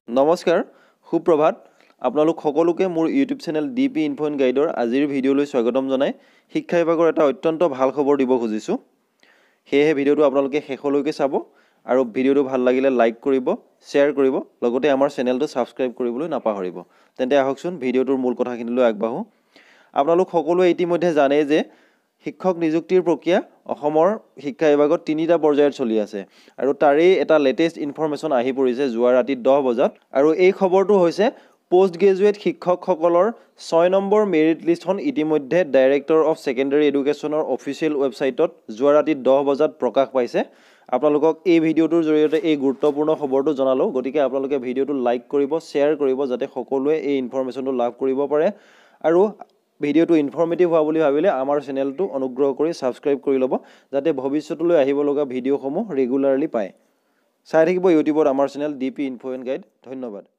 নমস্কাৰ সুপ্ৰভাত আপোনালোক সকলোকে মোৰ ইউটিউব চেনেল dpinfoguide1753 আজিৰ ভিডিঅ'লৈ স্বাগতম জনাই শিক্ষা বিভাগৰ এটা অত্যন্ত ভাল খবৰ দিব খুজিছো হেহে ভিডিঅ'টো আপোনালোকে শেষলৈকে চাব আৰু ভিডিঅ'টো ভাল লাগিলে লাইক কৰিব শেয়াৰ কৰিব লগতে আমাৰ চেনেলটো সাবস্ক্ৰাইব কৰিবলৈ নাপাহৰিব তেন্তে আহকচোন ভিডিঅ'টোৰ মূল কথাখিনিলৈ আগবাঢ়ো আপোনালোক সকলোৱে ইতিমধ্যে জানে যে শিক্ষক নিযুক্তিৰ প্ৰক্ৰিয়া অসমৰ শিক্ষা বিভাগত তিনিটা পৰ্যায়ত চলি আছে আৰু তাৰেই এটা লেটেষ্ট ইনফৰমেশন আহি পৰিছে যোৱা ৰাতি 10 বজাত আৰু এই খবৰটো হৈছে পোষ্ট গ্ৰেজুৱেট শিক্ষকসকলৰ 6 নম্বৰ মেৰিট লিষ্টখন ইতিমধ্যে ডাইৰেক্টৰ অফ সেকেন্ডাৰী এডুকেশনৰ অফিচিয়েল ৱেবছাইটত যোৱা ৰাতি 10 বজাত প্ৰকাশ পাইছে আপোনালোকক এই ভিডিঅ'টোৰ জৰিয়তে এই গুৰুত্বপূৰ্ণ খবৰটো জনালো গতিকে আপোনালোকে ভিডিঅ'টো লাইক কৰিব শেয়াৰ কৰিব যাতে সকলোৱে এই ইনফৰমেশনটো লাভ কৰিব পাৰে আৰু ভিডিঅ'টো ইনফৰমেটিভ হোৱা বুলি ভাবিলে আমাৰ চেনেলটো অনুগ্ৰহ কৰি সাবস্ক্ৰাইব কৰি ল'ব যাতে ভৱিষ্যতলৈ আহিব লগা ভিডিঅ'সমূহ ৰেগুলাৰলি পায় চাই থাকিব ইউটিউবত আমাৰ চেনেল dpinfoguide ধন্যবাদ